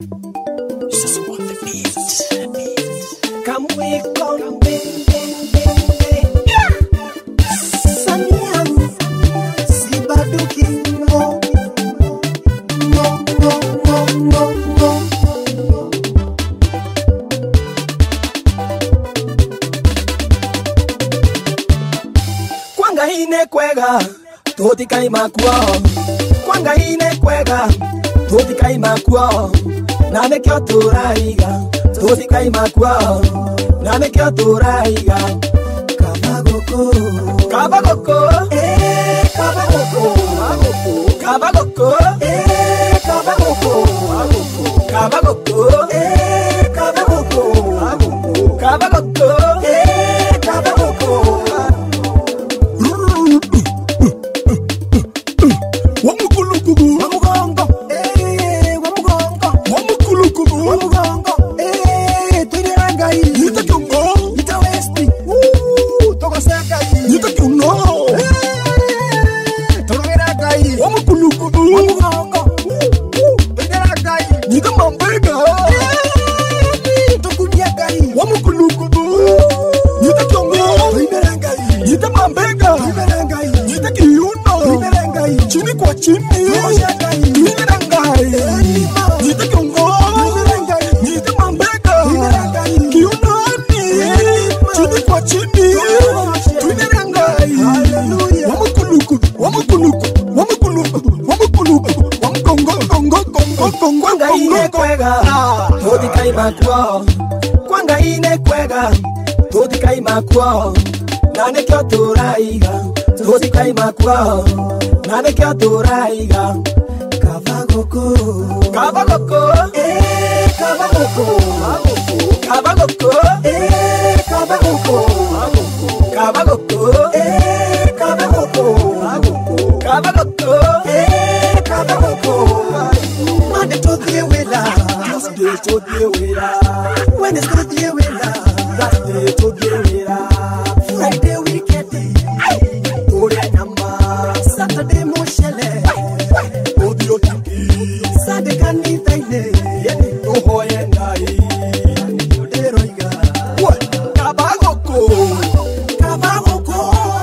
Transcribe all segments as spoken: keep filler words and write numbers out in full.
Come we come bing bing bing bing. Samian, Sibaduki no, no no no no no. Kwanga ine kwega, toti kai makwa. Kwanga ine kwega, toti kai makwa. Nane kyo turaiga, toti kai makwa. Nane kyo turaiga. Kabagoko, kabagoko, eh, kabagoko, kabagoko, eh, kabagoko, kabagoko, eh, kabagoko, kabagoko, eh, kabagoko. Wamukulukubu, wamugongo, eh, wamugongo, wamukulukubu, wamugongo, eh, tuirangai, nitakungo, nitawesti, uh, tokosakai, nitakungo, eh, torogerangai, wamukulukubu, wamugongo, uh, tuirangai, nitamambega, eh, tokunyakai, wamukulukubu, nitakungo, tuirangai, nitamambega, tuirangai, nitakiyuno, tuirangai, chini kwa chini, tuirangai, nitakungo, nitamambega, kiunoni, chini kwa chini, tuirangai, wamukuluku, wamukuluku, wamukuluku, wamukuluku, wamkongo, kongo, kongo, kongo, kwanga ine kwega, toti kai makwa, kwanga ine kwega, toti kai makwa, nane kyo turaiga, toti kai makwa, nane kyo turaiga. Kabagoko, kabagoko, eh, kabagoko, kabagoko, eh, kabagoko, kabagoko, eh, kabagoko, kabagoko, eh, kabagoko. Monday to the winner, Tuesday to the winner, Wednesday to the winner, Thursday to the winner, Friday weekend, Ore number, Saturday moshele. Sunday can be tiny, no hoy and I. What? Kabagoko, Kabagoko,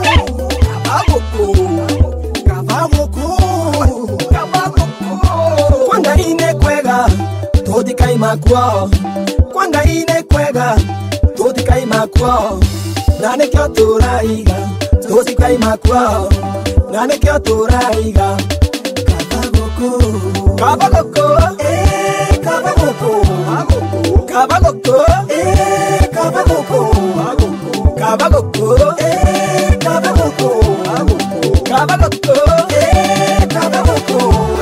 Kabagoko, Kabagoko, Kabagoko. Kwanga ine kwega, toti kai makwa. Kwanga ine kwega, toti kai makwa. Nane kyo turaiga, toti kai makwa. Nane kyo turaiga. Kabagoko, eh, kabagoko, kabagoko, eh, kabagoko, kabagoko, eh, kabagoko, kabagoko, eh, kabagoko.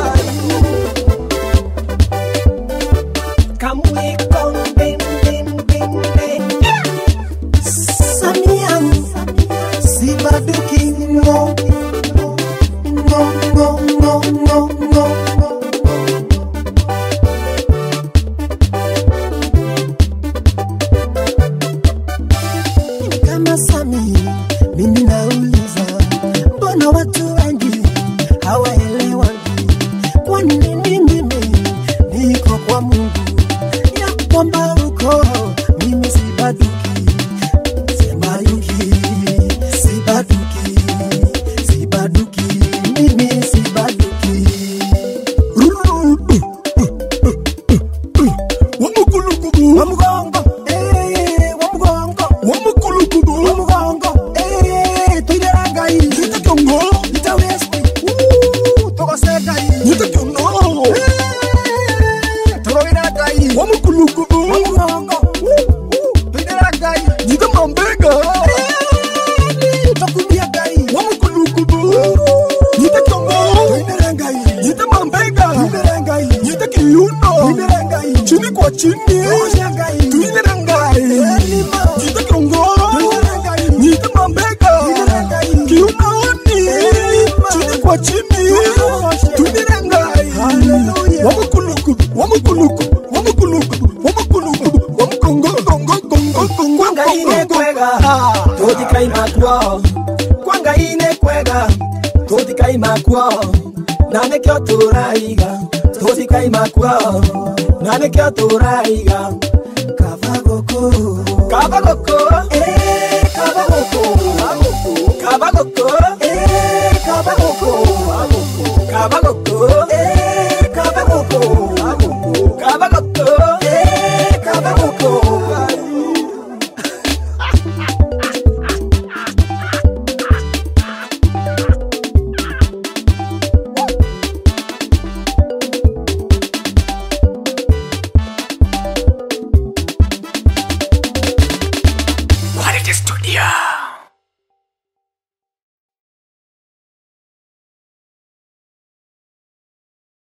Come we come bing bing bing bing. Samian, Sibaduki no, no no no no no. Sami, mimi nauliza, mbona watu wengi hawaelewangi? Kwa nini mimi niko kwa Mungu ya kwamba uko mimi sibaduki, sema yuki, sibaduki, sibaduki, mimi sibaduki. Wamukulukubu, wamugongo, eh, wamugongo, wamukulukubu, wamugongo, eh, tuirangai, nitakungo, nitawesti, uh, tokosekai, nitakungo, eh, torogerangai, wamukulukubu, wamugongo, uh, tuirangai, nitamambega, eh, tokunyakai, wamukulukubu, nitakungo, tuirangai, nitamambega, tuirangai, nitakiyuno, tuirangai, chini kwa chini, tuirangai, nitakungo, nitamambega, kiunoni, chini kwa chini, tuirangai, wamukuluku, wamukuluku, wamukuluku, wamukuluku, wamkongo, kongo, kongo, kongo. Kwanga ine kwega, toti kai makwa. Kwanga ine kwega, toti kai makwa. Nane kyo turaiga, toti kai makwa. Nane nikyo turaiga kabagoko kabagoko eh kabagoko kabagoko eh kabagoko